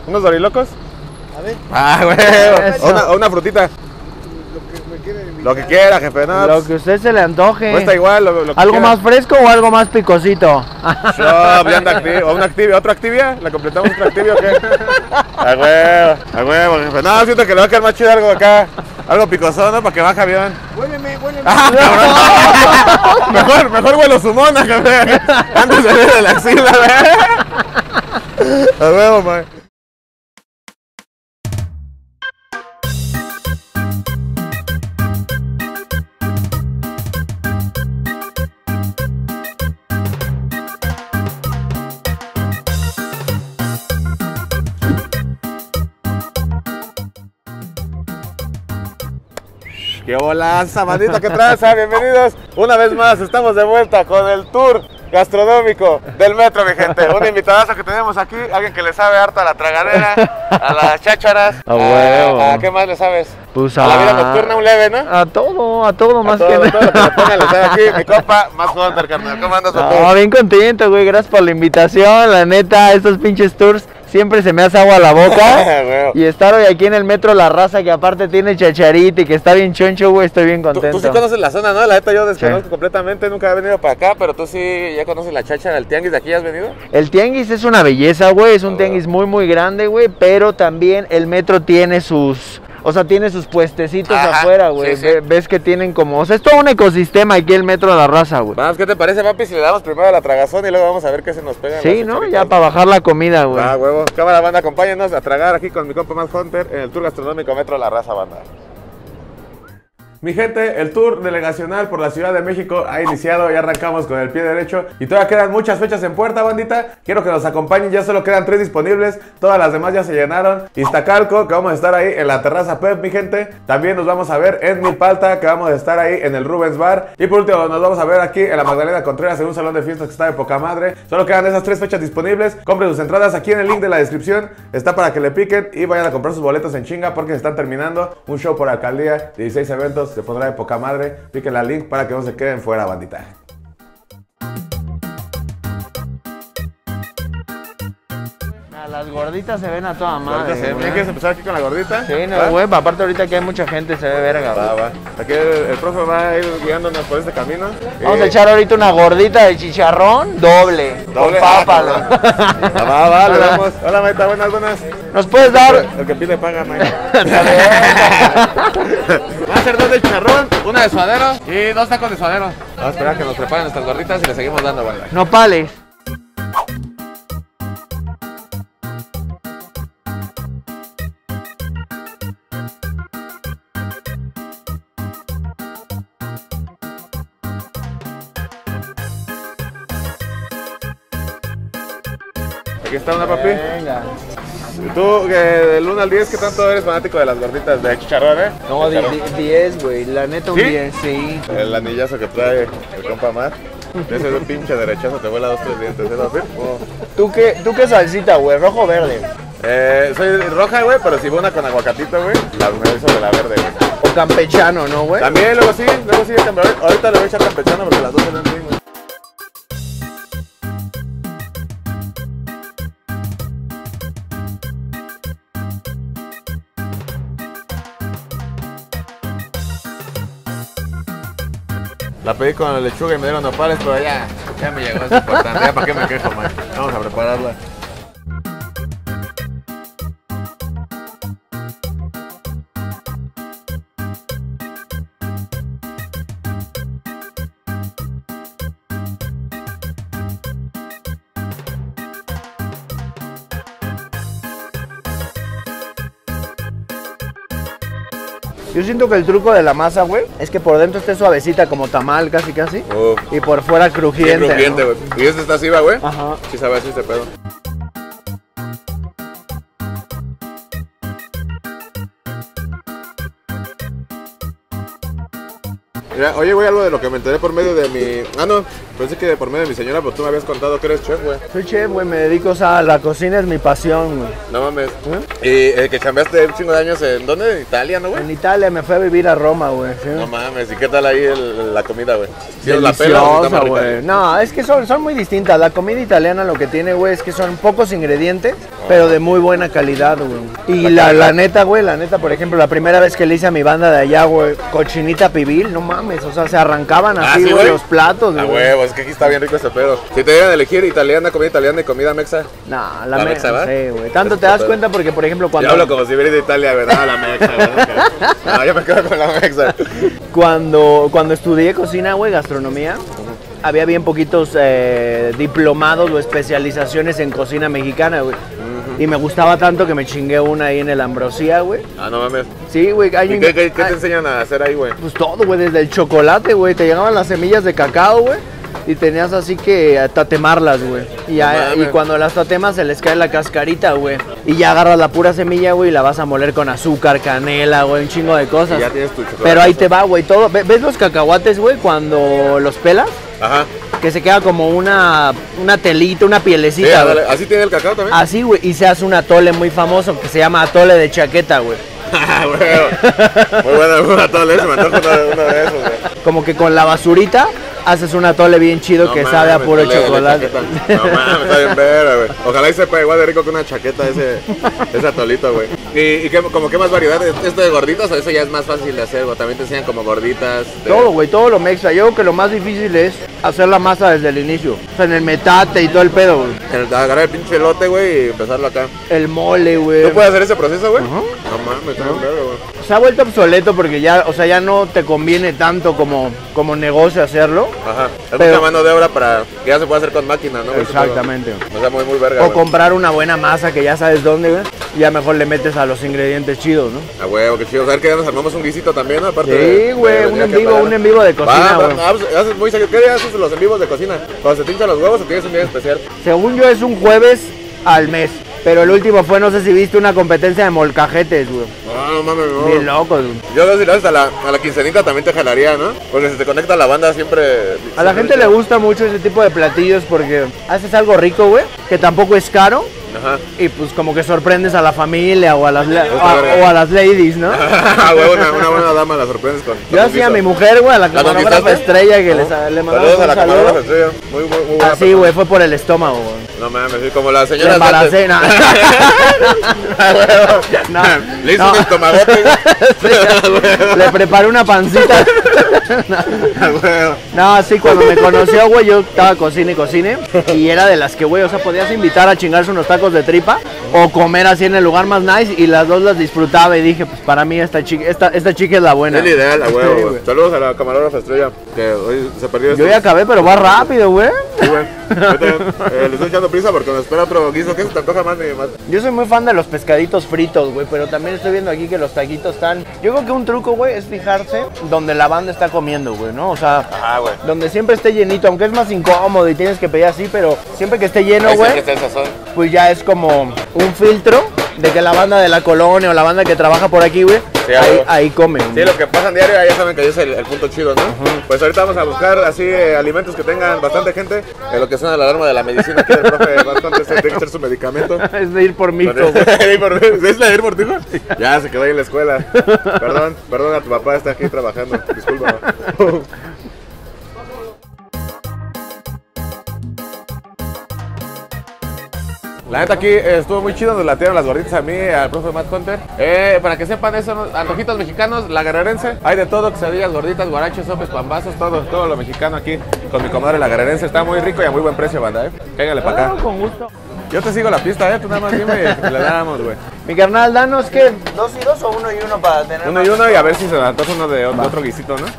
¿Unos dorilocos? A ver. Ah, güey. O una frutita. Lo que me quieren invitar. Lo que quiera, jefe. No, Lo que usted se le antoje. cuesta igual. Lo que ¿Algo quiera. más fresco o algo más picosito? No, blanda Activia. ¿O una Activia? ¿Otra Activia? ¿La completamos otra Activia o qué? A huevo, jefe. No, siento que le va a quedar más chido algo acá. Algo picosón, ¿no? Para que baje avión. Huéleme. Ah, cabrón. mejor huelo su mona, jefe. Antes de salir de la axila, güey. A huevo, man. ¡Qué bolaza, bandita! ¿Qué traza? Bienvenidos una vez más. Estamos de vuelta con el tour gastronómico del metro, mi gente. Un invitadazo que tenemos aquí, alguien que le sabe harto a la tragadera, a las chácharas. A huevo. ¿A qué más le sabes? Pues A la vida nocturna un leve, ¿no? A todo más todo, que todo lo que le pongan le sabe aquí. Mi compa, más Hunter, carnal. ¿Cómo andas, papi? No, bien contento, güey. Gracias por la invitación. La neta, estos pinches tours siempre se me hace agua a la boca. Huevo. Y estar hoy aquí en el metro La Raza, que aparte tiene chacharita y que está bien choncho, güey. Estoy bien contento. Tú sí conoces la zona, ¿no? La neta yo desconozco Sí. completamente, nunca he venido para acá, pero tú sí ya conoces la cháchara, el tianguis de aquí, ¿has venido? El tianguis es una belleza, güey. Es un tianguis muy grande, güey. Pero también el metro tiene sus... O sea, tiene sus puestecitos Ajá, afuera, güey. sí, sí. Ves que tienen como... O sea, es todo un ecosistema aquí el metro La Raza, güey. Vamos, ¿qué te parece, papi, si le damos primero a la tragazón y luego vamos a ver qué se nos pega? en Sí, las ¿no? chacharitas? Ya para bajar la comida, güey. Ah, huevo. Cámara, banda, acompáñenos a tragar aquí con mi compa más Hunter en el tour gastronómico Metro La Raza, banda. Mi gente, el tour delegacional por la Ciudad de México ha iniciado, ya arrancamos con el pie derecho y todavía quedan muchas fechas en puerta, bandita. Quiero que nos acompañen, ya solo quedan 3 disponibles, todas las demás ya se llenaron. Iztacalco, que vamos a estar ahí en la terraza Pep, mi gente. También nos vamos a ver en Milpalta, que vamos a estar ahí en el Rubens Bar. Y por último nos vamos a ver aquí en la Magdalena Contreras, en un salón de fiestas que está de poca madre. Solo quedan esas 3 fechas disponibles. Compren sus entradas aquí en el link de la descripción, está para que le piquen y vayan a comprar sus boletos en chinga porque se están terminando. Un show por alcaldía, 16 eventos, se pondrá de poca madre. Piquen la link para que no se queden fuera, bandita. Las gorditas se ven a toda madre. ¿Quieres empezar aquí con la gordita? Sí, no, ¿Va? güey. Aparte ahorita que hay mucha gente, se ve verga, güey. Va. Aquí el profe va a ir guiándonos por este camino. Vamos a echar ahorita una gordita de chicharrón doble. Doble. Con papa, ¿no? Va, le damos. Hola, Maita, buenas. ¿Nos puedes dar? El que pide paga, Maita. Va a ser 2 de chicharrón, una de suadero y 2 tacos de suadero. Vamos a esperar a que nos preparen nuestras gorditas y le seguimos dando, banda. Nopales. Aquí está una, papi. Venga. ¿Y tú, del 1 al 10, qué tanto eres fanático de las gorditas de chicharrón, No, Chicharrón. 10, güey. La neta un ¿Sí? 10, sí. El anillazo que trae el compa Mar. Ese es un pinche derechazo, te vuela 2-3 dientes, ¿eh, papi? ¿Tú qué salsita, güey? ¿Rojo o verde? Soy roja, güey, pero si va una con aguacatito, güey, la me hizo de la verde, güey. O campechano, ¿no, güey? También, luego sí, campechano. Ahorita le voy a echar campechano porque las dos se ven bien, güey. La pedí con lechuga y me dieron nopales, pero ya me llegó, es importante. Ya para qué me quejo, man. Vamos a prepararla. Yo siento que el truco de la masa, güey, es que por dentro esté suavecita como tamal, casi. Uf. Y por fuera crujiente. Bien crujiente, ¿no? güey. ¿Y este está así, va, güey? Ajá. Sí sabe así este pedo. Mira, oye, güey, algo de lo que me enteré por medio de mi... Ah, no, pensé que por medio de mi señora, pero tú me habías contado que eres chef, güey. Soy chef, güey, me dedico, o sea, la cocina es mi pasión, güey. No mames. Y que cambiaste un chingo de años, ¿en dónde? ¿En Italia, no, güey? En Italia me fui a vivir a Roma, güey. ¿sí? No mames, ¿y qué tal ahí la comida, güey? ¿Sí os la pela o está Deliciosa, más rica? güey. No, es que son muy distintas. La comida italiana lo que tiene, güey, es que son pocos ingredientes pero de muy buena calidad, güey. Y la neta, güey, la neta, por ejemplo, la primera vez que le hice a mi banda de allá, güey, cochinita pibil, no mames, o sea, se arrancaban así, güey, los platos, Ah, güey. huevos, es que aquí está bien rico este pedo. Si te dieran a elegir comida italiana y comida mexa. Nah, ¿La mexa, va? sí, güey. Tanto te das cuenta porque, por ejemplo, cuando... Yo hablo como si viera de Italia, ¿verdad? La mexa, ¿verdad? No, yo me quedo con la mexa. Cuando estudié cocina, güey, gastronomía, había bien poquitos diplomados o especializaciones en cocina mexicana, güey. Y me gustaba tanto que me chingué una ahí en el Ambrosía, güey. Ah, no mames. Sí, güey. ¿Y qué te enseñan a hacer ahí, güey? Pues todo, güey, desde el chocolate, güey. Te llegaban las semillas de cacao, güey. Y tenías así que tatemarlas, güey. Y cuando las tatemas se les cae la cascarita, güey. Y ya agarras la pura semilla, güey, y la vas a moler con azúcar, canela, güey, un chingo de cosas. Y ya tienes tu chocolate. Pero ahí te va, güey, todo. ¿Ves los cacahuates, güey, cuando los pelas? Ajá. Que se queda como una telita, una pielecita, güey. ¿Así tiene el cacao también? Así, güey, y se hace un atole muy famoso que se llama atole de chaqueta, güey. Muy bueno, atole, se me antoja uno de esos, güey. Como que con la basurita haces un atole bien chido No que mames, sabe a puro atole de chocolate. chaqueta. No mames, está bien verga, güey. Ojalá y sepa igual de rico que una chaqueta ese atolito, güey. ¿Y como qué más variedad? ¿Esto de gorditas o eso ya es más fácil de hacer? ¿O también te enseñan como gorditas? Todo, güey, todo lo mexa. Yo creo que lo más difícil es hacer la masa desde el inicio. O sea, en el metate y todo el pedo, güey. Agarrar el pinche elote, güey, y empezarlo acá. El mole, güey. ¿Tú puedes hacer ese proceso, güey? No mames, está bien verga, güey. Se ha vuelto obsoleto porque ya, o sea, ya no te conviene tanto como negocio hacerlo. Ajá. Es Pero- mucha mano de obra para que ya se pueda hacer con máquina, ¿no? Exactamente. O sea, muy verga, O güey. comprar una buena masa que ya sabes dónde, güey. Y ya mejor le metes a los ingredientes chidos, ¿no? Ah, huevo, qué chido. A ver que ya nos armamos un guisito también, ¿no? Aparte Sí, güey, un en vivo de cocina, güey. Haces muy serio. ¿Qué día haces los en vivos de cocina? ¿Cuando se te hinchan los huevos o tienes un día especial? Según yo es un jueves al mes. Pero el último fue, no sé si viste una competencia de molcajetes, güey. No mames, no. Bien loco, güey. Yo creo que si lo haces a la quincenita también te jalaría, ¿no? Porque si te conecta la banda siempre... A la gente le gusta mucho ese tipo de platillos porque haces algo rico, güey, que tampoco es caro. Ajá. Y pues como que sorprendes a la familia o a las, verga. o a las ladies, ¿no? Ah, güey, una buena dama la sorprendes con... Yo hacía a mi mujer, güey, a la camarógrafa conquistaste? estrella que le Saludos mandamos a un la saludo. camarógrafa estrella. Muy buena Así, persona. güey, fue por el estómago, güey. No mames, sí, como la Le señora... embaracé, no. No, Le hizo no. un estomagote, güey. Le preparé una pancita. Ah, güey. No, sí, cuando me conoció, güey, yo estaba cocine y cocine. Y era de las que, güey, o sea, podías invitar a chingarse unos tacos de tripa o comer así en el lugar más nice. Y las dos las disfrutaba y dije, pues para mí esta chica es la buena. Es el ideal, a huevo, Sí, güey. güey. Saludos a la camarógrafa estrella, que hoy se perdió Yo ya acabé, pero va rápido, güey. Sí, güey. Ahorita, le estoy echando prisa porque nos espera otro guiso. ¿Qué se te antoja más ni más? Yo soy muy fan de los pescaditos fritos, güey, pero también estoy viendo aquí que los taquitos están... Yo creo que un truco, güey, es fijarse donde la banda está comiendo, güey, ¿no? O sea, Ah, güey. donde siempre esté llenito, aunque es más incómodo y tienes que pedir así, pero siempre que esté lleno, Ahí güey, siempre está el sazón. pues ya es como un filtro de que la banda de la colonia o la banda que trabaja por aquí, güey, Sí, ahí, güey. ahí comen. Sí, lo que pasa en diario, ya saben que ahí es el punto chido, ¿no? Pues ahorita vamos a buscar así alimentos que tengan bastante gente. Lo que suena la alarma de la medicina aquí del profe bastante tiene que ser su medicamento. Es de ir por mico, güey. ¿Es la de ir por ti, güey? Ya se quedó ahí en la escuela. Perdón a tu papá, está aquí trabajando. Disculpa. La neta aquí estuvo muy chido, nos latieron las gorditas a mí, al profe Matt Hunter. Para que sepan eso, antojitos mexicanos, la guerrerense. Hay de todo, quesadillas, gorditas, guaraches, sopes, pambazos, todo lo mexicano aquí con mi comadre la guerrerense. Está muy rico y a muy buen precio, banda, Cáiganle para acá. Ah, con gusto. Yo te sigo la pista, tú nada más dime y le damos, güey. Mi carnal, danos, ¿qué? ¿2 y 2 o 1 y 1 para tener Uno y uno y a ver si se antoja uno de otro guisito, ¿no?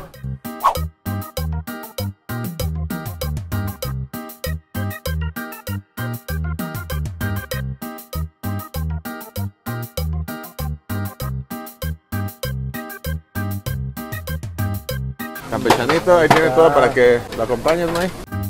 Campechanito, ahí tiene todo para que lo acompañes, ¿no?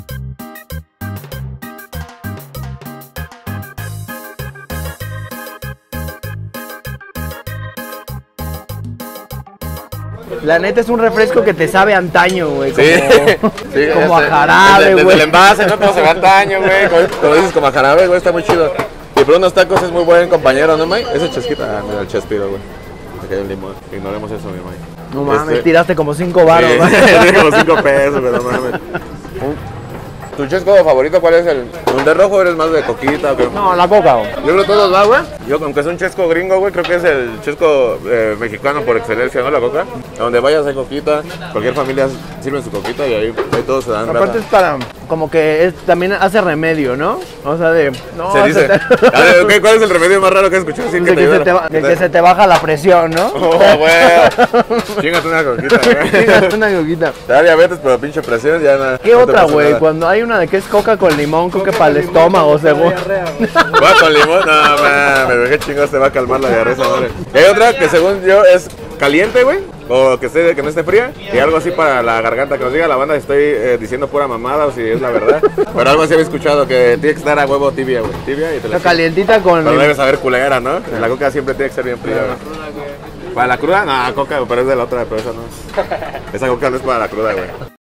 La neta es un refresco que te sabe a antaño, güey. Como, sí, como a este, jarabe, desde güey. el envase, no todo se va a daño, güey. Como dices, como a jarabe, güey, está muy chido. Y por unos tacos es muy buen compañero, ¿no, May? Ese chesquita, mira el chespiro, güey. Se cae un limón. Ignoremos eso, mi May. No mames, tiraste como 5 baros, Sí, güey. tiene como 5 pesos, pero no mames. ¿Tu chesco favorito cuál es el? ¿De rojo eres más de coquita o qué? No, la coca, güey. Yo creo que todos va, güey. Yo, aunque es un chesco gringo, güey, creo que es el chesco mexicano por excelencia, ¿no? La coca. A donde vayas hay coquita, cualquier familia sirve su coquita y ahí todos se dan. Aparte es para, como que también hace remedio, ¿no? O sea, de... No, se dice. A ver, okay, ¿cuál es el remedio más raro que has escuchado? Sí, que se te baja la presión, ¿no? Oh, güey. Chíngate una coquita, güey. Chíngate una coquita. Te da diabetes, pero pinche presión, ya nada. ¿Qué otra, güey? Cuando hay una de que es coca con limón, creo que para el estómago, según. ¿Va con limón? No, mames, qué chingados te va a calmar la diarrea, madre. Y hay otra que según yo es caliente, güey. O que no esté fría. Y algo así para la garganta. Que nos diga la banda si estoy diciendo pura mamada o si es la verdad. Pero algo así había escuchado que tiene que estar a huevo tibia, güey. Tibia y te la calientita con... Pero debes saber culera, ¿no? La coca siempre tiene que ser bien fría, güey. ¿Para la cruda? No, coca, pero es de la otra, pero esa no. Esa coca no es para la cruda, güey.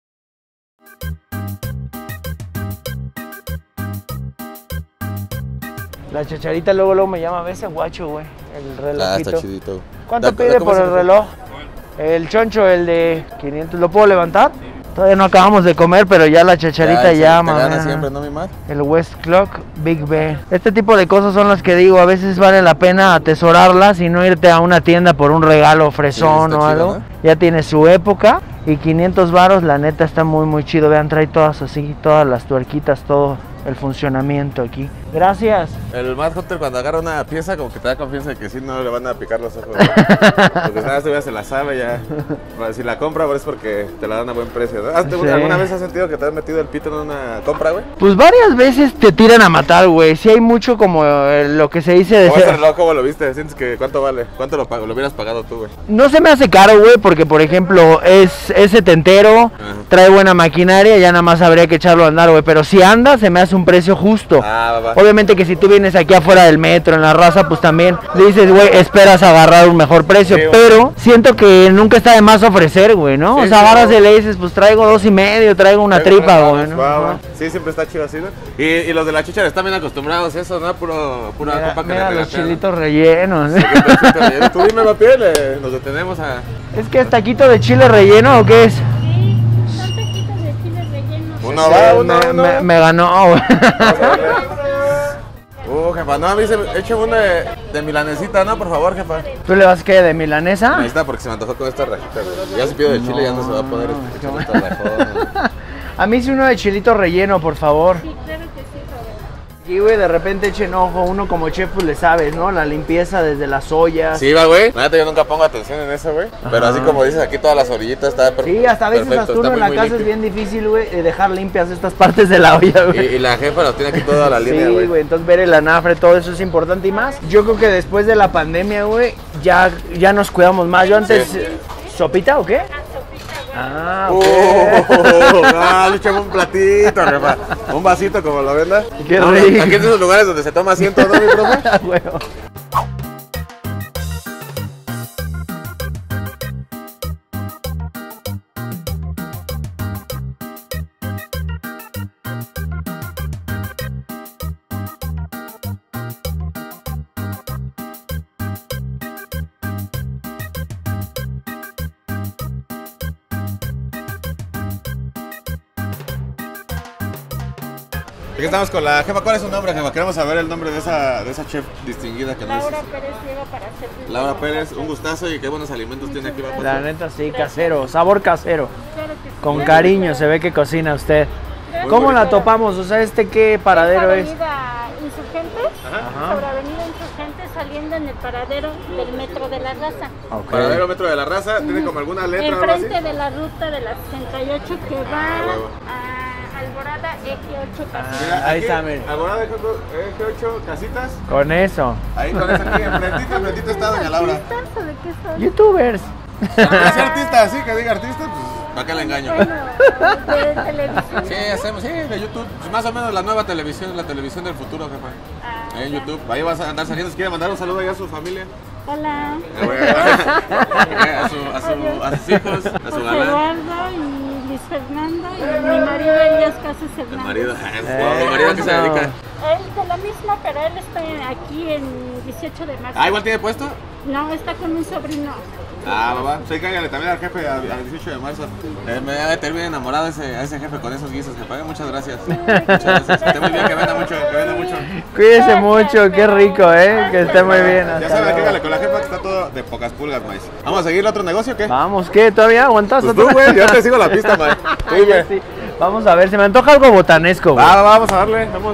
La chacharita luego me llama a veces guacho, güey. El relojito. Está chidito. ¿Cuánto pide por el reloj? El choncho, el de 500. ¿Lo puedo levantar? Todavía no acabamos de comer, pero ya la chacharita llama. Te gana siempre, ¿no, mi mar? El West Clock Big Ben. Este tipo de cosas son las que digo, a veces vale la pena atesorarlas y no irte a una tienda por un regalo fresón o algo. Chido, ¿no? Ya tiene su época y 500 varos, la neta está muy muy chido. Vean, trae todas así, todas las tuerquitas, todo el funcionamiento aquí. Gracias. El Mad Hunter cuando agarra una pieza como que te da confianza de que sí no le van a picar los ojos. Porque nada, este ya se la sabe ya. Si la compra es porque te la dan a buen precio, ¿no? Sí. ¿Alguna vez has sentido que te has metido el pito en una compra, güey? Pues varias veces te tiran a matar, güey. Sí hay mucho como lo que se dice de ser... reloj, ¿cómo lo viste? ¿Sientes que cuánto vale? ¿Cuánto lo hubieras pagado tú, güey? No se me hace caro, güey, porque por ejemplo es setentero, trae buena maquinaria, ya nada más habría que echarlo a andar, güey. Pero si anda, se me hace un precio justo. Obviamente que si tú vienes aquí afuera del metro, en la raza, pues también le dices, güey, esperas agarrar un mejor precio. Sí, pero siento que nunca está de más ofrecer, güey, ¿no? Sí, o sea, agarras y le dices, pues traigo 2.5, traigo una tripa, güey, ¿no? Sí, siempre está chido así, ¿no? Y los de la chicha están bien acostumbrados a eso, ¿no? Pura copa que mira los chilitos rellenos. Sí, tú dime, papi, nos detenemos a... ¿Es que es taquito de chile relleno o qué es? Uno va, uno. Me ganó, güey. Jefa, no, a mí eche uno de milanesita, ¿no? Por favor, jefa. ¿Tú le vas qué, de milanesa? Ahí está, porque se me antojó con esta rajita, güey. Ya se pido de chile, ya no se va a poder A mí sí uno de chilito relleno, por favor. Sí, claro que sí, Robert. Y, güey, de repente echen ojo, uno como chef, pues le sabes, ¿no? La limpieza desde las ollas. Sí, va, güey. La neta, yo nunca pongo atención en eso, güey. Pero así como dices, aquí todas las orillitas está perfecto. Sí, hasta a veces hasta uno en la casa es bien difícil, güey, dejar limpias estas partes de la olla, güey. Y la jefa nos tiene aquí toda la línea, güey. Sí, güey, entonces ver el anafre, todo eso es importante y más. Yo creo que después de la pandemia, güey, ya nos cuidamos más. Yo antes... Sí. ¿Sopita o qué? Ah, ok. Le echamos un platito, jefa. Un vasito como lo venda. Qué rico. Aquí en esos lugares donde se toma asiento, ¿no, mi profe? Bueno. Aquí estamos con la jefa. ¿Cuál es su nombre, jefa? Queremos saber el nombre de esa chef distinguida que nos Laura Pérez llega para servir. Laura Pérez, un gustazo y qué buenos alimentos tiene aquí. La neta sí, casero, sabor casero. Claro que sí. Con cariño se ve que cocina usted. ¿Cómo la topamos? O sea, ¿qué paradero es? Avenida Insurgentes, sobre Avenida Insurgentes, saliendo en el paradero del Metro de la Raza. Okay. Paradero Metro de la Raza, ¿tiene como alguna letra o algo así? Enfrente de la ruta de la 68 que va a Alborada Eje 8 Casitas. Ahí está, mire. Alborada Eje 8 Casitas. Con eso. Ahí con eso aquí, enfrentito está doña Laura. ¿Artistas o de qué son? YouTubers. Si artista, sí, que diga artista, pues ¿para qué le engaño? Bueno, de televisión. Sí, hacemos, sí, de YouTube. Pues más o menos la nueva televisión, la televisión del futuro, jefa. En YouTube. Ahí vas a andar saliendo. ¿Quiere mandar un saludo ahí a su familia? Hola. A sus hijos, a su galán. Eduardo y Luis Fernando y mi marido Elias Casas Hernández. El marido, ¿el marido a qué se dedica? Él de la misma, pero él está aquí en 18 de marzo. Ah, ¿igual tiene puesto? No, está con un sobrino. Ah, papá, sí, cállale también al jefe al 18 de marzo. Me debe tener bien enamorado a ese jefe con esos guisos que pague. Muchas gracias. Muchas gracias. Que esté muy bien, que venda mucho, que venda mucho. Cuídese mucho, qué rico, que esté muy bien. Ya sabes, cállale con la jefa que está todo de pocas pulgas, maíz. ¿Vamos a seguir el otro negocio o qué? Vamos, ¿qué? ¿Todavía aguantas? Pues tú, güey, yo te sigo la pista, maíz. Ay, ya sí. Vamos a ver, se me antoja algo botanesco, güey. Vamos a darle, vamos.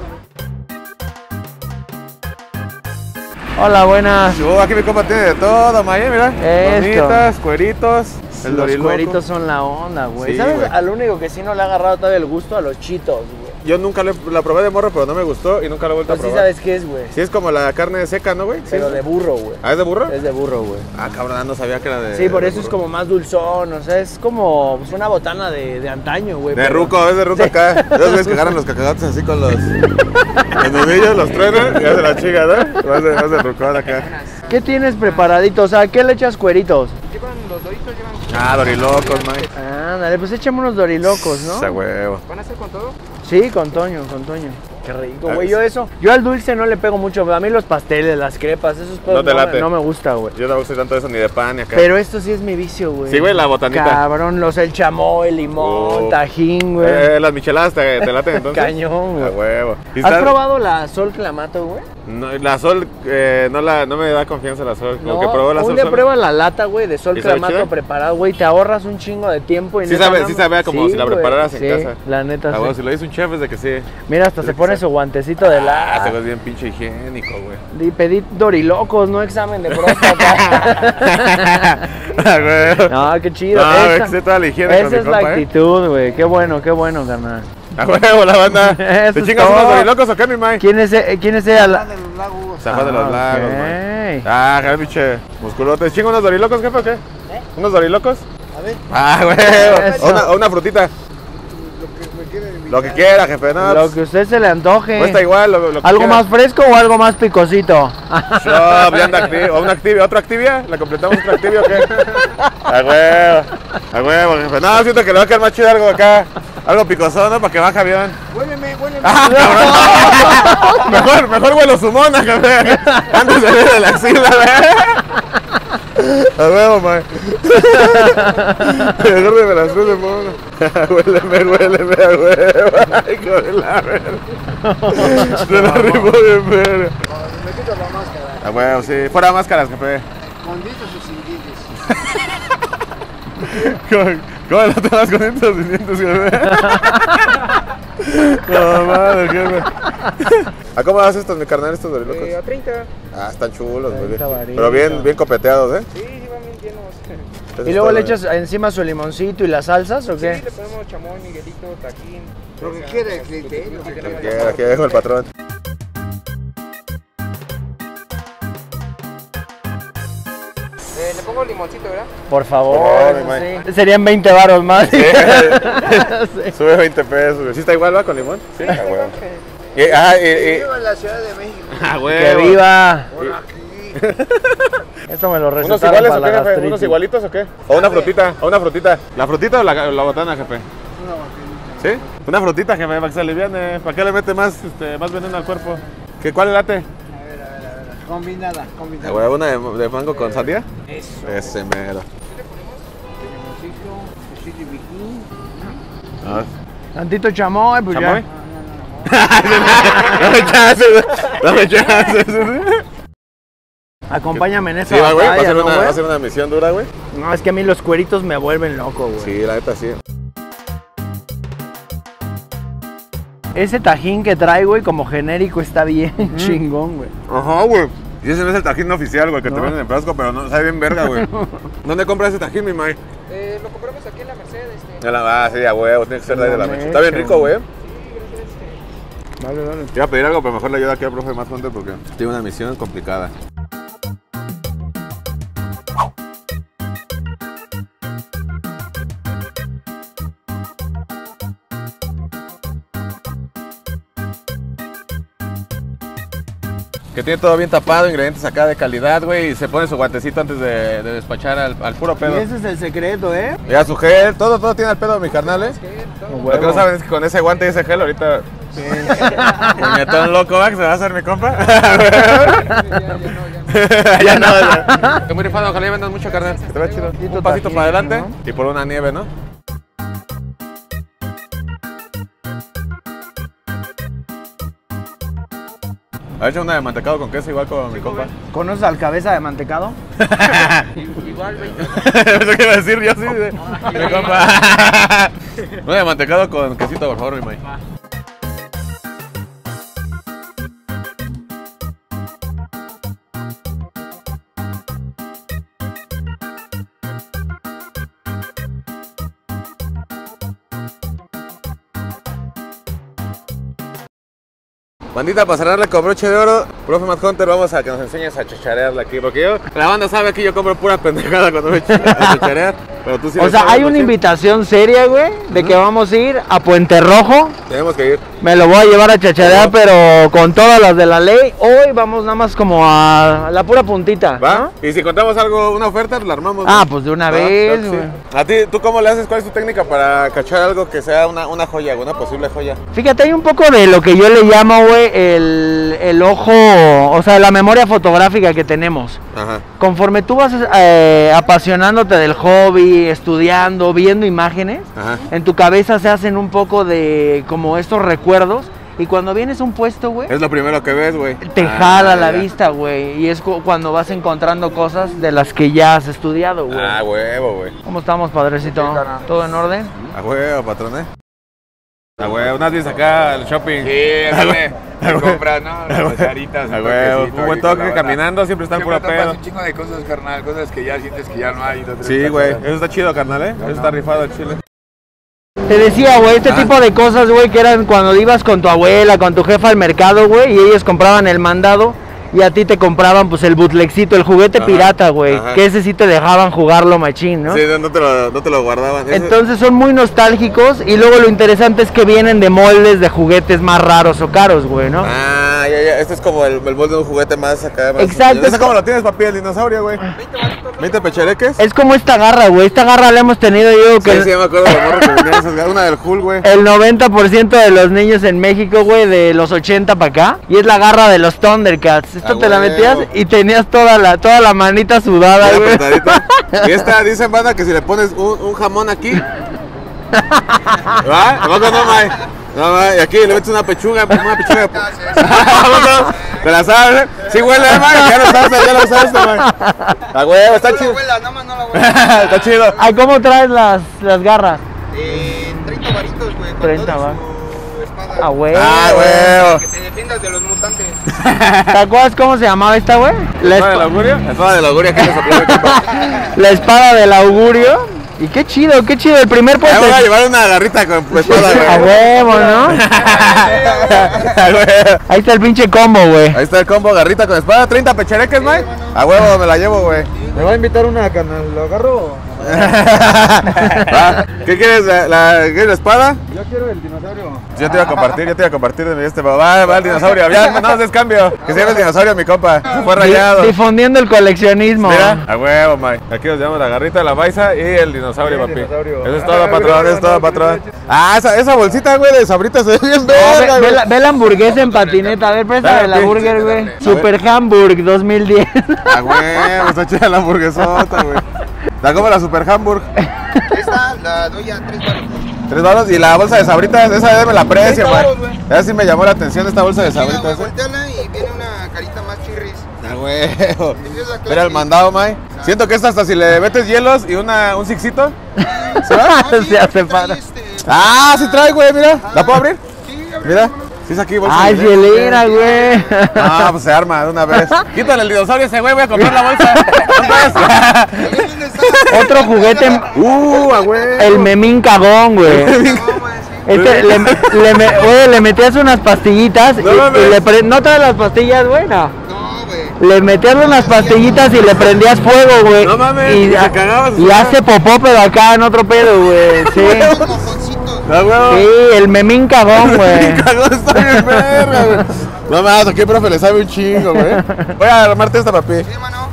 Hola, buenas. Aquí mi compa tiene de todo, maíz, mira. Bonitas, cueritos. Los cueritos son la onda, güey. Sí, ¿Sabes? güey. Al único que sí no le ha agarrado todavía el gusto a los chitos, güey. Yo nunca la probé de morro, pero no me gustó y nunca la he vuelto a Pues sí probar. sabes qué es, güey. Sí, es como la carne seca, ¿no, güey? Sí. Pero de burro, güey. ¿Ah, es de burro? Es de burro, güey. Ah, cabrón, no sabía que era de. Sí, por de eso es burro. como más dulzón, o sea, es como pues, una botana de antaño, güey. De pero- ruco, es de ruco acá. Esos güeyes que agarran los cacahuates así con los nudillos, los truenan y hacen la chica, ¿no? Más de rucón acá. ¿Qué tienes preparadito? O sea, ¿qué le echas cueritos? Llevan los doritos, llevan. Ah, dorilocos, Mike. Ándale, pues échame unos dorilocos, ¿no? Esa huevo. ¿Van a hacer con todo? Sí, con Toño, con Toño. Qué rico, güey. Yo al dulce no le pego mucho. A mí los pasteles, las crepas, esos No te late. no me gusta, güey. Yo no gusto tanto de eso ni de pan ni acá. Pero esto sí es mi vicio, güey. Sí, güey, la botanita. Cabrón, el chamoy, el limón, tajín, güey. Las micheladas te laten entonces. Cañón, A güey. huevo. ¿Y ¿Has probado la Sol Clamato, güey? No, la Sol, no me da confianza la Sol. Como No, que probó la Sol. un día sola. prueba la lata, güey, de Sol ¿Y sabe Clamato chido? preparado, güey. Te ahorras un chingo de tiempo. Y Sí neta, sabe, no sí me- sabe como si la güey, prepararas en sí, casa. La neta, Ah, sí. bueno, si lo hizo un chef es de que sí. Mira, hasta se pone su guantecito de Ah, te la... ves bien pinche higiénico, güey. Y pedí dorilocos, no examen de próstata. Ah, güey. No, qué chido. No, güey, que sé toda la higiene con esa mi es la compa, actitud, güey. Qué bueno, carnal. A huevo, la banda. Eso ¿Te es chingas todo. unos dorilocos o qué, mi Mike? ¿Quién es ella? Van de los lagos. San Juan de los Lagos, ok. güey. Ah, qué pinche musculote. ¿Chinga unos dorilocos, jefe, o qué? ¿Unos dorilocos? A ver, Ah, güey. Eso. O una frutita. lo que me quede de mi. Lo que quiera, jefe. No, Lo pues, que usted se le antoje. cuesta igual. Lo que ¿Algo quiera. más fresco o algo más picosito? No, ya anda Activia. ¿O una Activia? ¿Otra Activia? ¿La completamos otra Activia o qué? A huevo. A huevo, jefe. No, siento que le va a quedar más chido algo acá. Algo picosón, ¿no? Para que baje avión. Huéleme. Ah, cabrón. Mejor vuelo sumona, jefe. Antes de ver de la axila, güey. A huevo, man. Mejor de las tres de mono. Huéleme, a huevo. Ay, hijo de la verga. Se la rifó de verga. Me quito la máscara. A huevo, sí. Fuera máscaras, jefe. ¿Con dientes o sin dientes? ¿Cómo no te vas con estos dientes, jefe? No, madre, jefe. ¿A cómo das estos, mi carnal, estos dorilocos? A 30. Ah, están chulos, güey. 30 varitos. Pero bien copeteados, ¿eh? Sí, van bien llenos. Eso ¿Y luego está le bien. echas encima su limoncito y las salsas o Sí, qué? le ponemos chamoy, miguelito, tajín. Lo que quiera el cliente, lo que Aquí dejo el patrón. Le pongo limoncito, ¿verdad? Por favor, Por favor, eso mi sí. Serían 20 varos más. Sí. Sube 20 pesos, güey. ¿Sí está igual, va, con limón? Sí. A huevo. viva en la Ciudad de México. A huevo. ¡Que viva! Por aquí. Esto me lo ¿Unos recetaron iguales para o la qué, jefe? gastritis. ¿Unos igualitos o qué? ¿O una frutita? ¿O una frutita? ¿La frutita o la botana, jefe? Una vaquerita. ¿Sí? Una frutita, jefe, para que se aliviane. ¿Para qué le mete más veneno al cuerpo? ¿Cuál es el late? A ver. Combinada. A huevo, una de mango con sandía. Eso. Ese mero. Limoncito, chile piquín. Ah. Tantito chamoy, pues ¿Chamoy? ya. Dame chances. Acompáñame en esa Sí, va, güey. Va a batalla, ser ¿no, una, güey? va a ser una misión dura, güey. No, es que a mí los cueritos me vuelven loco, güey. Sí, la neta sí. Ese tajín que trae, güey, como genérico está bien chingón, güey. Ajá, güey. Y ese no es el tajín oficial, güey, que te No. venden en frasco, pero no, sabe bien verga, güey. ¿Dónde compras ese tajín, mi May? Lo compramos aquí en la Mercedes. Sí, a huevo, tiene que ser de ahí de la La mecha. Está bien mecha, rico, güey. Vale, vale. Te iba a pedir algo, pero mejor le ayuda aquí al profe más fuerte porque tiene una misión complicada. Que tiene todo bien tapado, ingredientes acá de calidad, güey, y se pone su guantecito antes de despachar al puro Y pedo. ese es el secreto, ¿eh? Ya su gel, todo tiene al pedo, mi carnal, ¿eh? Huevo. Lo que no saben es que con ese guante y ese gel ahorita... Puñetón loco, ¿va? Que se va a hacer mi compa. Ya no. Estoy muy rifado, ojalá y vendan mucho carnal. Que te vea chido. Un pasito para adelante, ¿no? Y por una nieve, ¿no? ¿Ha hecho una de mantecado con queso igual con mi compa? ¿Conoces al cabeza de mantecado? Igual, 20. Eso quiero decir yo, sí. Mi compa. Una de mantecado con quesito, por favor, mi May. Bandita, para cerrarle con broche de oro, profe Mad Hunter, vamos a que nos enseñes a chacharearla aquí. Porque yo, la banda sabe que yo compro pura pendejada cuando me a chacharear. Pero tú sí O sea, hay una invitación seria, güey, de que vamos a ir a Puente Rojo. Tenemos que ir. Me lo voy a llevar a chacharear, pero con todas las de la ley. Hoy vamos nada más como a la pura puntita. ¿Va? ¿No? Y si encontramos algo, una oferta, la armamos. Ah, ¿no? pues de una ¿Va? vez, Claro que güey. sí. A ti, ¿tú cómo le haces? ¿Cuál es tu técnica para cachar algo que sea una joya, una posible joya? Fíjate, hay un poco de lo que yo le llamo, güey, el ojo, o sea, la memoria fotográfica que tenemos. Ajá. Conforme tú vas apasionándote del hobby, estudiando, viendo imágenes, Ajá. en tu cabeza se hacen un poco de como estos recuerdos. Y cuando vienes a un puesto, güey, Es lo primero que ves, güey. te jala la ya. vista, güey. Y es cuando vas encontrando cosas de las que ya has estudiado, güey. Ah, huevo, güey. ¿Cómo estamos, padrecito? ¿Todo en orden? A huevo, patrón, A huevo, unas veces acá al shopping. Sí, ándale. Te compras, ¿no? Las cucharitas, A un huevo, toquecito un buen ahí con la toque, banda. caminando, siempre está en Siempre puro topas pedo. un chingo de cosas, carnal, cosas que ya sientes que ya no hay. Sí, güey, eso está chido, carnal, Eso está rifado el chile. Te decía, güey, este Ah. tipo de cosas, güey, que eran cuando ibas con tu abuela, con tu jefa al mercado, güey, y ellos compraban el mandado y a ti te compraban, pues, el bootlegcito, el juguete Ajá, pirata, güey, ajá. que ese sí te dejaban jugarlo machín, ¿no? Sí, no te lo guardaban. Ese- Entonces son muy nostálgicos y luego lo interesante es que vienen de moldes de juguetes más raros o caros, güey, ¿no? Ah, ya. Este es como el molde de un juguete más acá. Más Exacto. ¿Ese cómo lo tienes, papi? El dinosaurio, güey. 20 pechereques. Es como esta garra, güey, esta garra la hemos tenido yo que... Sí, me acuerdo de la morra que venía esas garras. Una del Hulk, güey. El 90% de los niños en México, güey, de los 80 para acá, y es la garra de los Thundercats. Esto Ah, te la huevo. metías y tenías toda la manita sudada, Bien güey. apretadita. Y esta, dicen, banda, que si le pones un jamón aquí. ¿Va? ¿A poco no, May? No, May. Y aquí le metes una pechuga. ¿A poco no? ¿Te la sabes? Sí huele, May. Ya lo sabes, May. A huevo, está chido. nada más no la abuela. Está chido. Ay, ¿cómo traes las garras? 30 varitos, güey. con 30 todo va. su espada. Ah, güey. Ah, huevo. Que te defiendas de los mutantes. ¿Te acuerdas cómo se llamaba esta, güey? La, ¿Espada del augurio? La espada del augurio que le sopló mi compa. la espada del augurio. Y qué chido, el primer Me puesto. voy a llevar una garrita con espada, güey. A huevo, ¿no? A huevo. Ahí está el pinche combo, güey. Ahí está el combo, garrita con espada, 30 pechereques, May. A huevo, me la llevo, güey. Me va a invitar una, carnal. ¿Lo agarro? ¿Va? ¿Qué quieres? ¿Quieres la espada? Yo quiero el dinosaurio. Yo te iba a compartir de mi va el dinosaurio. Ya, no des cambio. Que se llame el dinosaurio, mi compa. Se fue rayado. Difundiendo el coleccionismo. Mira, a huevo, May. Aquí nos llevamos la garrita, la baisa y el dinosaurio, papi. dinosaurio. Eso es todo, patrón, eso es todo, patrón. Ah, esa bolsita, güey, de sabritas se ve bien verga, güey. Ve la hamburguesa en patineta, a ver, préstame la Dale, burger, güey. dale. Super Hamburg 2010. A huevo, está chida la hamburguesota, güey. La como la Super Hamburg. Esta la doy a 3 varitos. 3 baros y la bolsa de sabritas, esa me la aprecio, 30 varos, güey. güey. Esa sí me llamó la atención esta bolsa de sabritas, ¿eh? Volteala y viene una carita más chirris. A huevo. Es la Mira el mandado, May. Siento que esta hasta si le metes hielos y un sixito. ¿Se va? Se hace para. Ah, sí trae, güey, mira. ¿La puedo abrir? Sí, abre. Mira. Sí es aquí, bolsa. Ay, de- cielera, güey. Ah, pues se arma de una vez. Quítale el dinosaurio ese, güey, voy a comprar la bolsa. Otro juguete, A güey. el memín cagón, güey. Este, le metías unas pastillitas No mames. ¿no traes las pastillas, güey? No. No, güey. Le metías unas pastillitas y le prendías fuego, güey. No mames, Y, y se cagaba, y hace popó, pero acá en otro pedo, güey. Sí. Los mojoncitos. A huevo. Sí, el memín cagón, güey. Mi cagón está bien verga, güey. No mames, aquí, profe, le sabe un chingo, güey. Voy a armarte esta, papi. Sí, mano.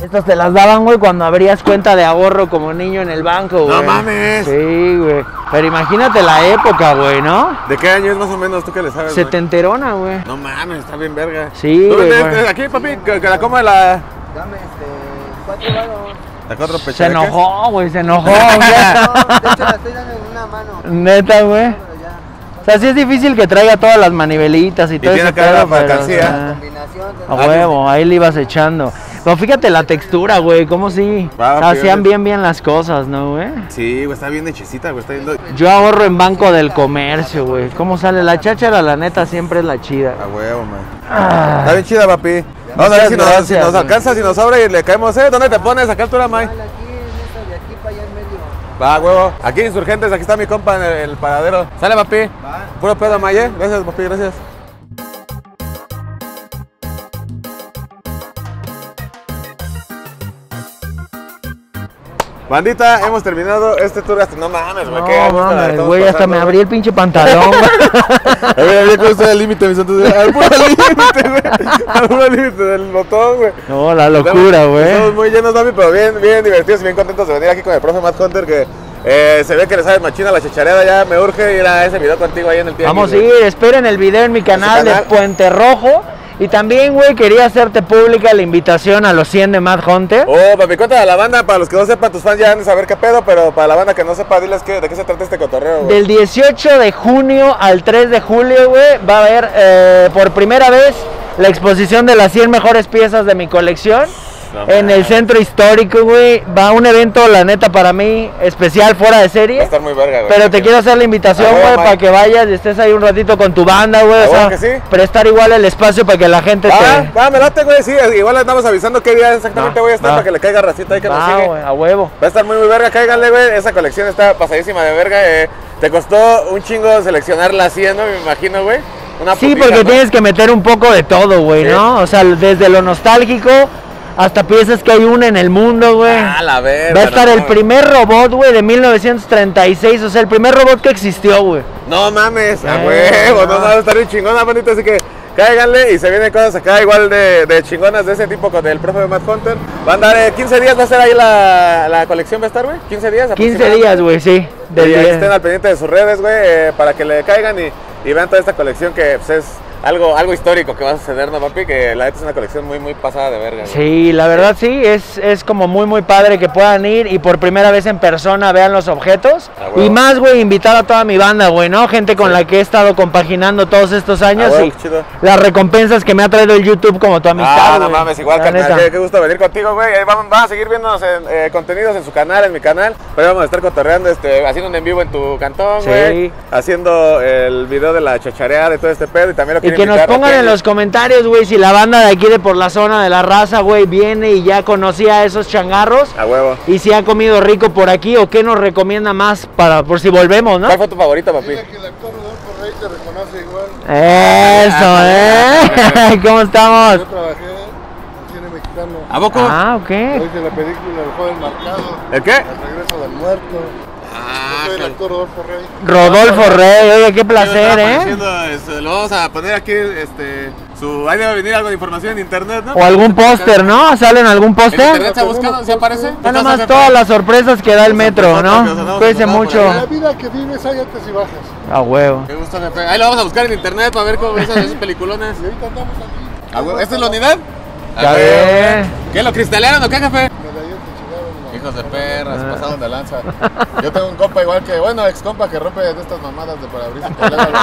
Estas te las daban, güey, cuando abrías cuenta de ahorro como niño en el banco, güey. ¡No mames! Sí, güey. Pero imagínate la época, güey, ¿no? ¿De qué año es más o menos? ¿Tú qué le sabes, güey? Setenterona, güey. No mames, está bien verga. Sí, ¿Tú güey, vendes güey. aquí, papi? Que la coma la... Dame 4 varos. La 4 Se pecharecas. enojó, güey, se enojó. No, de hecho la estoy dando en una mano. Neta, güey. Pero ya. O sea, sí es difícil que traiga todas las manivelitas y todo tiene ese acá la pedo, pero, mercancía. o sea, Combinación de a huevo, ahí le ibas echando. Pero fíjate la textura, güey, cómo sí. Va, O sea, hacían fíjate. bien las cosas, ¿no, güey? Sí, güey, está bien hechicita, güey. Está bien... Yo ahorro en Banco del Comercio, güey. ¿Cómo sale? La cháchara, la neta, siempre es la chida. A huevo, man. Ah, Está bien chida, papi. Vamos a ver si nos gracias, güey. alcanza, si nos sobra y le caemos, ¿eh? ¿Dónde te pones? Acá altura, May. Aquí en esta de aquí para allá en medio. Va, huevo. Aquí Insurgentes, aquí está mi compa en el paradero. Sale, papi. Va. Puro pedo, May, ¿eh? Gracias, papi, gracias. Bandita, hemos terminado este tour gastronómico. No mames, güey, qué no, ganas la mames, estamos güey, hasta pasando, me abrí el pinche pantalón, güey. A ver, cómo está el límite, mis santos. Al puro límite, güey. Al puro límite del botón, güey. No, la locura, güey. Estamos muy llenos, papi, pero bien divertidos y bien contentos de venir aquí con el profe Matt Hunter, que se ve que le sabe machina la chachareada. Ya me urge ir a ese video contigo ahí en el tianguis. Vamos a güey. ir, esperen el video en mi canal de canal. Puente Rojo. Y también, güey, quería hacerte pública la invitación a los 100 de Mad Hunter. Oh, papi, cuéntale a la banda, para los que no sepan, tus fans ya han de saber qué pedo, pero para la banda que no sepa, diles de qué se trata este cotorreo, güey. Del 18 de junio al 3 de julio, güey, va a haber por primera vez la exposición de las 100 mejores piezas de mi colección. No En el mames. centro histórico, güey. Va un evento, la neta, para mí, especial, fuera de Va a serie. estar muy verga, güey. Pero te quiero hacer la invitación, A huevo, güey, Mike. para que vayas y estés ahí un ratito con tu banda, güey. A O sea, huevo que sí. prestar igual el espacio para que la gente Va, me late, güey, sí, igual andamos avisando qué día exactamente Va, voy a estar va. para que le caiga racita ahí que nos Va, sigue. güey, a huevo. Va a estar muy verga, cáiganle, güey, esa colección está pasadísima de verga, te costó un chingo seleccionar la 100, ¿no? Me imagino, güey. Una Sí, putita, porque ¿no? tienes que meter un poco de todo, güey, Sí. ¿no? O sea, desde lo nostálgico hasta piezas que hay una en el mundo, güey. Ah, la verga. Va a estar no, el primer robot, güey, de 1936. O sea, el primer robot que existió, güey. No mames, a Eh, huevo, no no. mames, está bien chingona, bonito, así que cáiganle y se vienen cosas acá igual de chingonas de ese tipo con el profe Matt Hunter. Va a andar 15 días, va a ser ahí la colección, va a estar, güey, 15 días. 15 días, güey, sí. Y ahí Del- estén al pendiente de sus redes, güey, para que le caigan y vean toda esta colección que pues, es algo histórico que va a suceder, ¿no, papi? Que la neta es una colección muy pasada de verga, güey. Sí, la verdad sí, es como muy padre que puedan ir y por primera vez en persona vean los objetos. Ah, huevo. Y más, güey, invitar a toda mi banda, güey, ¿no? Gente con la que he estado compaginando todos estos años huevo, y qué chido. las recompensas que me ha traído el YouTube como tu amistad. Ah, no güey. mames, igual, La carnal, neta. qué gusto venir contigo, güey. Ahí van a seguir viéndonos en contenidos en su canal, en mi canal. Pero vamos a estar cotorreando, haciendo un en vivo en tu cantón, Sí. güey. Haciendo el video de la chachareada y todo este pedo. Y también lo Y quiero que nos invitar a pongan en Kenny. los comentarios, güey, si la banda de aquí de por la zona de la raza, güey, viene y ya conocía a esos changarros. A huevo. Y si ha comido rico por aquí o qué nos recomienda más para por si volvemos, ¿no? ¿Cuál fue tu favorito, papi? Dile que el actor Rodolfo Rey te reconoce igual. Eso, ¿eh? ¿Cómo estamos? Yo trabajé en cine mexicano. ¿A poco? Ah, ok. Hice la película El joven marcado, ¿El qué? El regreso del muerto. Ah, Yo soy el actor Rodolfo Rey. Rodolfo Rey, oye, qué placer, ¿eh? Lo vamos a poner aquí, ahí debe venir algo de información en internet, ¿no? O algún póster, ¿no? ¿Salen algún ¿En póster? internet se ha buscado? ¿Se aparece? Ya nomás todas las sorpresas que da el metro, ¿no? Cuídense mucho. En la vida que vives hay altas y bajas. A huevo. Qué gusto, jefe. Ahí lo vamos a buscar en internet para ver cómo ves esos peliculones. Y ahorita andamos aquí. ¿Esta es la unidad? Ya ves. ¿Qué, lo cristalearon o qué, jefe? Medallón que chingaron. Hijos de perra, se pasaron de lanza. Yo tengo un compa igual que, ex compa que rompe de estas mamadas de parabrisas.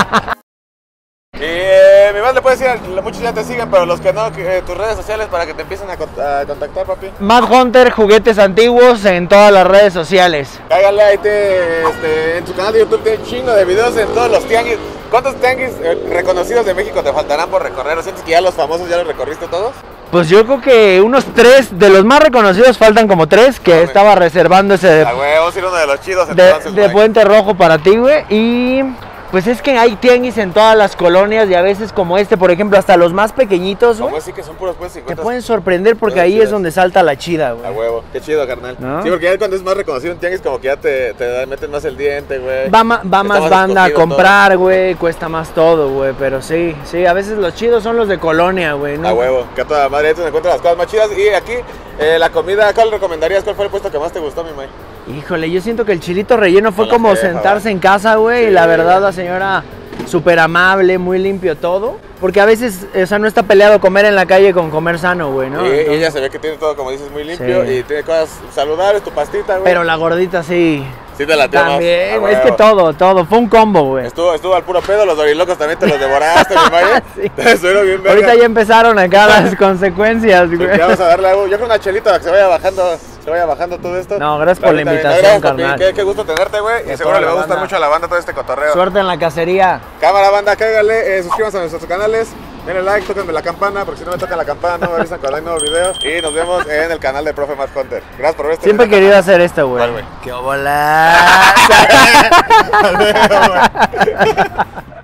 Y mi le puedes decir, muchos ya te siguen, pero los que no, tus redes sociales para que te empiecen a contactar, papi. Mad Hunter, juguetes antiguos en todas las redes sociales. Cáigale ahí, en su canal de YouTube tiene un chingo de videos en todos los tianguis. ¿Cuántos tianguis reconocidos de México te faltarán por recorrer? ¿O sientes que ya los famosos ya los recorriste todos? Pues yo creo que unos 3, de los más reconocidos faltan como 3, que Mames. estaba reservando ese A huevo, sí, uno de los chidos de entonces, güey. Puente Rojo para ti, güey. Y Pues es que hay tianguis en todas las colonias y a veces como este, por ejemplo, hasta los más pequeñitos, güey. Como así que son puros pues Te 50. pueden sorprender porque Cosas ahí chidas. es donde salta la chida, A güey. huevo, qué chido, carnal. ¿No? Sí, porque ya cuando es más reconocido un tianguis, como que ya te meten más el diente, güey. Va Está más banda a escogido comprar, güey, cuesta más todo, güey, pero sí, a veces los chidos son los de colonia, güey, todo. ¿no? A huevo, que a toda madre, ahí te encuentras las cosas más chidas. Y aquí, la comida, ¿cuál recomendarías? ¿Cuál fue el puesto que más te gustó, mi May? Híjole, yo siento que el chilito relleno fue Con la como jefa, sentarse ¿va? en casa, güey, Sí. y la verdad la señora súper amable, muy limpio todo, porque a veces, o sea, no está peleado comer en la calle con comer sano, güey, ¿no? Y Entonces- ella se ve que tiene todo, como dices, muy limpio. Sí. Y tiene cosas saludables, tu pastita, güey. pero la gordita sí, Sí te la también, güey, es que todo, fue un combo, güey. Estuvo al puro pedo, los dorilocos también te los devoraste, mi May. Sí. Estuvieron bien verga. Ahorita ya empezaron acá las consecuencias, güey. Ya vamos a darle algo, yo creo una chelita para que se vaya bajando todo esto. No, gracias por la Ahorita, invitación, gracias, papi, carnal. qué gusto tenerte, güey. De Y seguro toda le va a la gustar banda. mucho a la banda todo este cotorreo. Suerte en la cacería. Cámara, banda, cáigale, suscríbanse a nuestros canales, denle like, tóquenme la campana, porque si no me tocan la campana no me avisan cuando hay nuevos videos. Y nos vemos en el canal de Profe Matt Hunter. Gracias por ver este Siempre he video, querido hacer esto, güey. ¿Cuál, güey? ¡Qué bola! carnal.